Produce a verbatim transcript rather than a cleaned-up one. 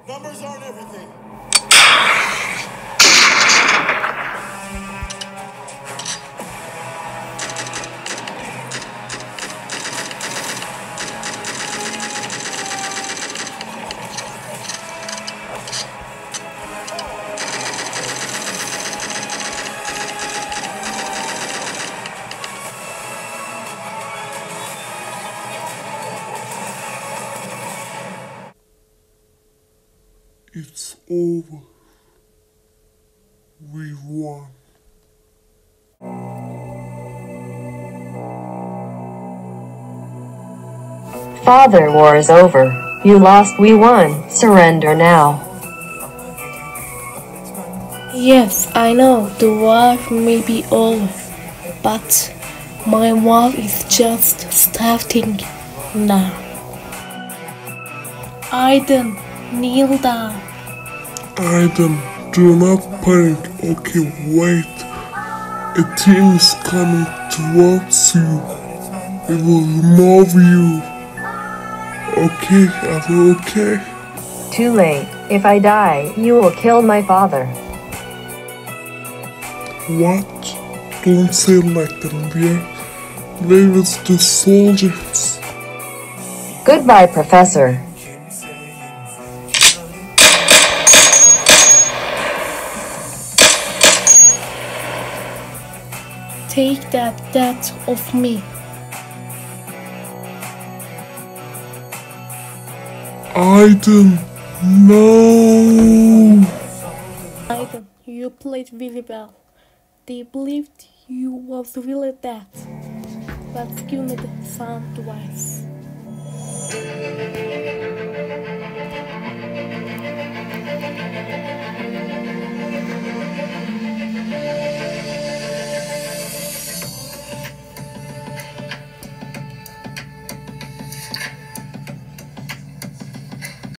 Numbers aren't everything. It's over. We won. Father, war is over. You lost, we won. Surrender now. Yes, I know, the war may be over, but my war is just starting now. Aiden, kneel down. Aiden, do not panic. Okay, wait. A team is coming towards you. It will remove you. Okay, are you okay? Too late. If I die, you will kill my father. What? Don't say it like that, dear. Play with the soldiers. Goodbye, Professor. Take that death off me. Aiden, no! Aiden, you played very well. They believed you was really dead. Let's give me the sound twice.